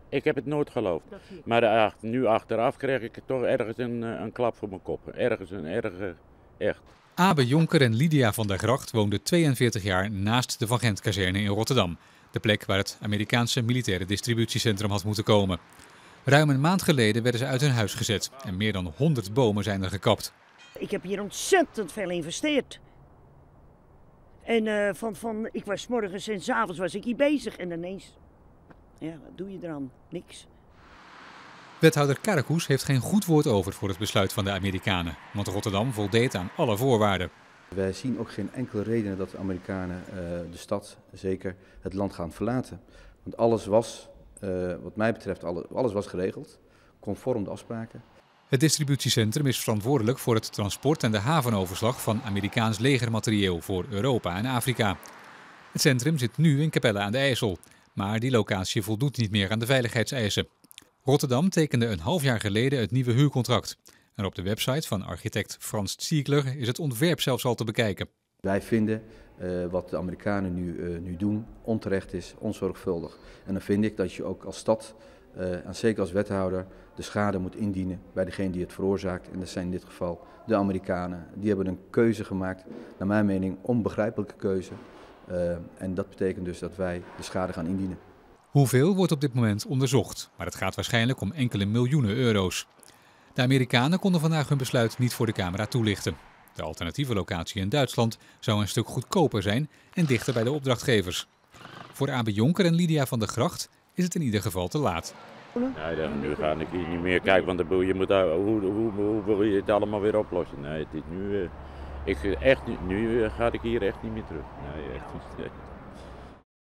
Ik heb het nooit geloofd. Maar nu achteraf kreeg ik toch ergens een klap voor mijn kop. Ergens een erge, echt. Abe Jonker en Lydia van der Gracht woonden 42 jaar naast de Van Gent-kazerne in Rotterdam. De plek waar het Amerikaanse militaire distributiecentrum had moeten komen. Ruim een maand geleden werden ze uit hun huis gezet en meer dan 100 bomen zijn er gekapt. Ik heb hier ontzettend veel geïnvesteerd. En ik was 's morgens en 's avonds was ik hier bezig en ineens, ja, wat doe je eraan? Niks. Wethouder Karakoes heeft geen goed woord over voor het besluit van de Amerikanen, want Rotterdam voldeed aan alle voorwaarden. Wij zien ook geen enkele reden dat de Amerikanen de stad, zeker het land, gaan verlaten. Want alles was, wat mij betreft, alles was geregeld, conform de afspraken. Het distributiecentrum is verantwoordelijk voor het transport en de havenoverslag van Amerikaans legermaterieel voor Europa en Afrika. Het centrum zit nu in Capelle aan de IJssel, maar die locatie voldoet niet meer aan de veiligheidseisen. Rotterdam tekende een half jaar geleden het nieuwe huurcontract. En op de website van architect Frans Ziegler is het ontwerp zelfs al te bekijken. Wij vinden wat de Amerikanen nu doen onterecht is, onzorgvuldig. En dan vind ik dat je ook als stad, en zeker als wethouder, de schade moet indienen bij degene die het veroorzaakt. En dat zijn in dit geval de Amerikanen. Die hebben een keuze gemaakt, naar mijn mening onbegrijpelijke keuze. En dat betekent dus dat wij de schade gaan indienen. Hoeveel wordt op dit moment onderzocht, maar het gaat waarschijnlijk om enkele miljoenen euro's. De Amerikanen konden vandaag hun besluit niet voor de camera toelichten. De alternatieve locatie in Duitsland zou een stuk goedkoper zijn en dichter bij de opdrachtgevers. Voor Abe Jonker en Lydia van der Gracht is het in ieder geval te laat. Nee, nu ga ik hier niet meer kijken, want je moet, hoe wil je het allemaal weer oplossen? Nee, het is nu, nu ga ik hier echt niet meer terug. Nee, echt niet.